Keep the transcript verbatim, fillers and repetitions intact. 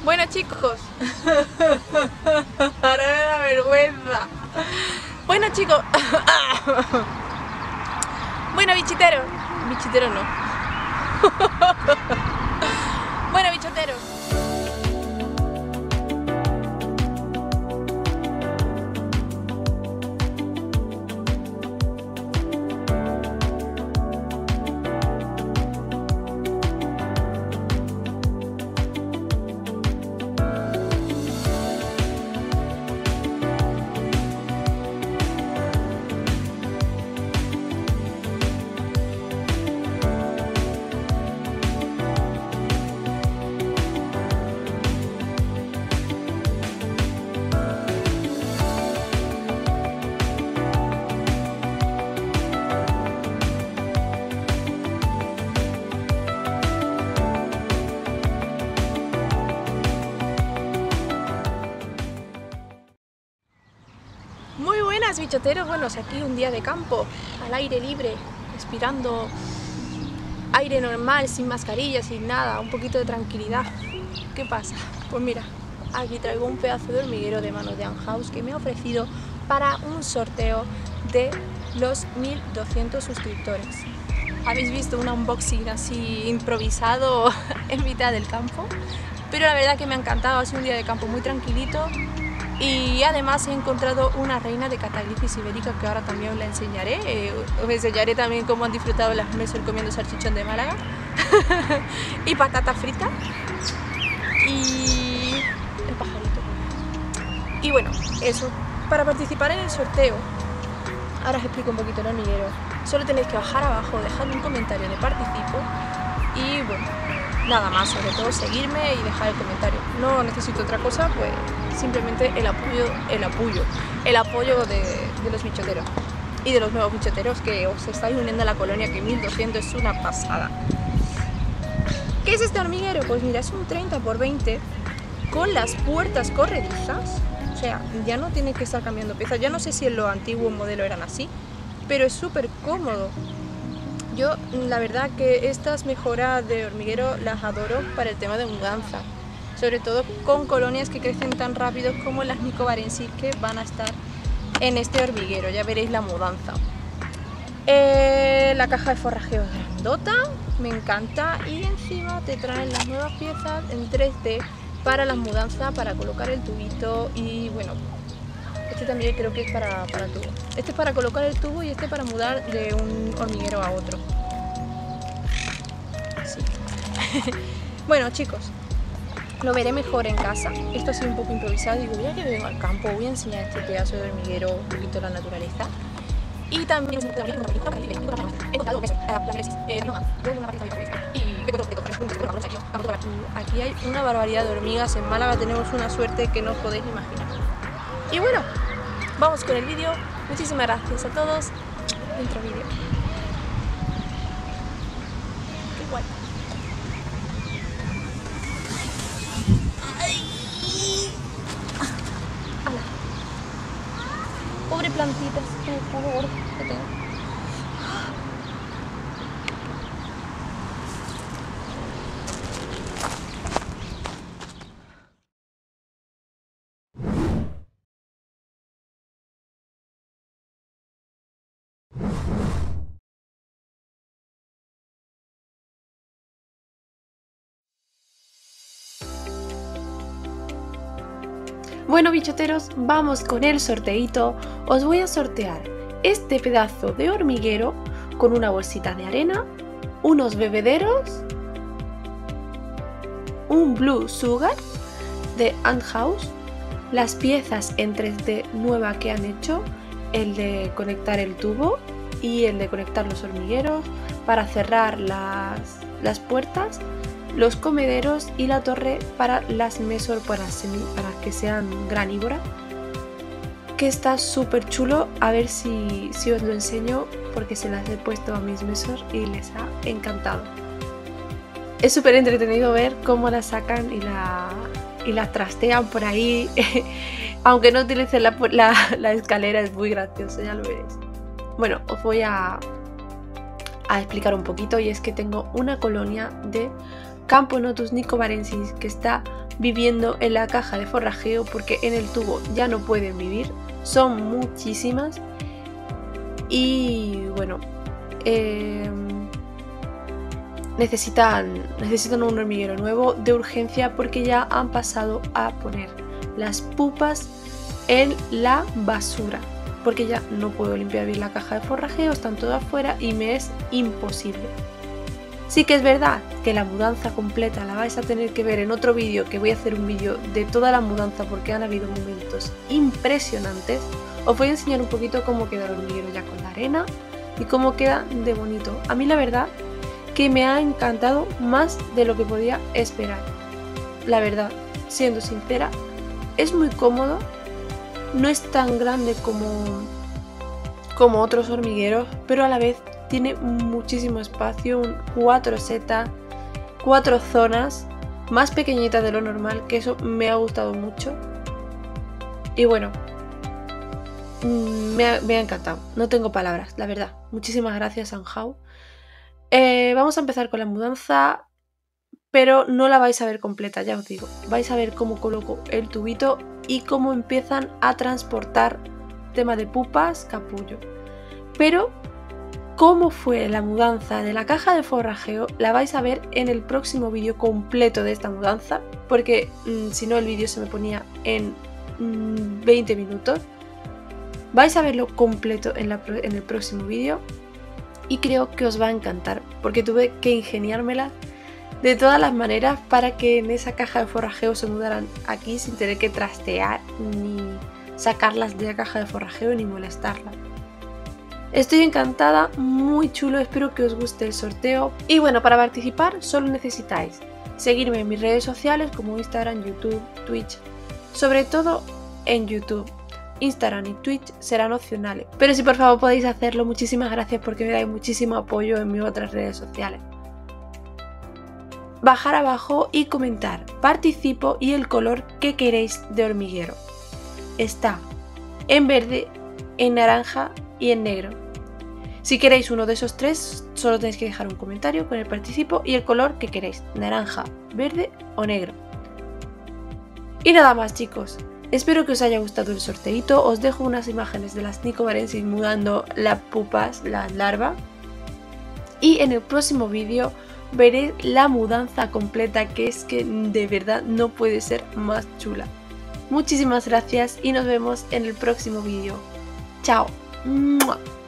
Bueno, chicos, ahora me da vergüenza. Bueno, chicos, bueno, bichiteros, bichiteros no. Bueno, bichoteros. Muy buenas, bichoteros. Bueno, aquí un día de campo, al aire libre, respirando aire normal, sin mascarilla, sin nada, un poquito de tranquilidad. ¿Qué pasa? Pues mira, aquí traigo un pedazo de hormiguero de manos de Ant House que me ha ofrecido para un sorteo de los mil doscientos suscriptores. Habéis visto un unboxing así improvisado en mitad del campo, pero la verdad que me ha encantado. Ha sido un día de campo muy tranquilito. Y además he encontrado una reina de Cataglyphis ibérica que ahora también os la enseñaré. Eh, os enseñaré también cómo han disfrutado las mesas comiendo salchichón de Málaga y patata frita y el pajarito. Y bueno, eso. Para participar en el sorteo, ahora os explico un poquito el hormiguero. Solo tenéis que bajar abajo, dejar un comentario de participo y bueno, nada más, sobre todo seguirme y dejar el comentario. No necesito otra cosa, pues simplemente el apoyo, el apoyo, el apoyo de, de los bichoteros y de los nuevos bichoteros que os estáis uniendo a la colonia, que mil doscientos es una pasada. ¿Qué es este hormiguero? Pues mira, es un treinta por veinte con las puertas corredizas, o sea, ya no tiene que estar cambiando piezas. Ya no sé si en los antiguos modelos eran así, pero es súper cómodo. Yo la verdad que estas mejoras de hormiguero las adoro para el tema de mudanza, sobre todo con colonias que crecen tan rápido como las nicobarensis, que van a estar en este hormiguero. Ya veréis la mudanza. Eh, la caja de forrajeo es grandota, me encanta, y encima te traen las nuevas piezas en tres D para la mudanza, para colocar el tubito. Y bueno, este también creo que es para, para tubo. Este es para colocar el tubo y este para mudar de un hormiguero a otro. Sí. Bueno, chicos, lo veré mejor en casa. Esto ha sido un poco improvisado. Digo, ya que vengo al campo, voy a enseñar este pedazo de hormiguero, un poquito de la naturaleza. Y también aquí hay una barbaridad de hormigas. En Málaga tenemos una suerte que no os podéis imaginar. Y bueno, vamos con el vídeo. Muchísimas gracias a todos. Dentro vídeo. Qué guay. ¡Hala! Pobre plantitas, por favor, que tengo. Bueno, bichoteros, vamos con el sorteito. Os voy a sortear este pedazo de hormiguero con una bolsita de arena, unos bebederos, un Blue Sugar de Ant House, las piezas en tres D nueva que han hecho, el de conectar el tubo y el de conectar los hormigueros para cerrar las, las puertas, los comederos y la torre para las mesor para, semi, para que sean granívoras, que está súper chulo. A ver si, si os lo enseño, porque se las he puesto a mis mesor y les ha encantado. Es súper entretenido ver cómo las sacan y la, y las trastean por ahí. Aunque no utilicen la, la, la escalera, es muy gracioso, ya lo veréis. Bueno, os voy a, a explicar un poquito, y es que tengo una colonia de Camponotus nicobarensis, que está viviendo en la caja de forrajeo porque en el tubo ya no pueden vivir. Son muchísimas. Y bueno, eh, necesitan, necesitan un hormiguero nuevo de urgencia porque ya han pasado a poner las pupas en la basura. Porque ya no puedo limpiar bien la caja de forrajeo, están todas afuera y me es imposible. Sí que es verdad que la mudanza completa la vais a tener que ver en otro vídeo, que voy a hacer un vídeo de toda la mudanza porque han habido momentos impresionantes. Os voy a enseñar un poquito cómo queda el hormiguero ya con la arena y cómo queda de bonito. A mí la verdad que me ha encantado más de lo que podía esperar. La verdad, siendo sincera, es muy cómodo, no es tan grande como, como otros hormigueros, pero a la vez tiene muchísimo espacio, un cuatro setas, cuatro zonas, más pequeñitas de lo normal, que eso me ha gustado mucho. Y bueno, me ha, me ha encantado, no tengo palabras, la verdad. Muchísimas gracias, Sanhao. Eh, vamos a empezar con la mudanza, pero no la vais a ver completa, ya os digo. Vais a ver cómo coloco el tubito y cómo empiezan a transportar tema de pupas, capullo. Pero cómo fue la mudanza de la caja de forrajeo la vais a ver en el próximo vídeo completo de esta mudanza, porque mmm, si no el vídeo se me ponía en mmm, veinte minutos. Vais a verlo completo en, la, en el próximo vídeo y creo que os va a encantar, porque tuve que ingeniármela de todas las maneras para que en esa caja de forrajeo se mudaran aquí sin tener que trastear ni sacarlas de la caja de forrajeo ni molestarlas. Estoy encantada, muy chulo, espero que os guste el sorteo. Y bueno, para participar solo necesitáis seguirme en mis redes sociales como Instagram, YouTube, Twitch. Sobre todo en YouTube. Instagram y Twitch serán opcionales. Pero si por favor podéis hacerlo, muchísimas gracias porque me dais muchísimo apoyo en mis otras redes sociales. Bajar abajo y comentar participo y el color que queréis de hormiguero. Está en verde, en naranja y en negro. Si queréis uno de esos tres, solo tenéis que dejar un comentario con el participo y el color que queréis, naranja, verde o negro. Y nada más, chicos. Espero que os haya gustado el sorteito. Os dejo unas imágenes de las nicobarensis mudando las pupas, las larvas. Y en el próximo vídeo veréis la mudanza completa, que es que de verdad no puede ser más chula. Muchísimas gracias y nos vemos en el próximo vídeo. ¡Chao! ¡Mua!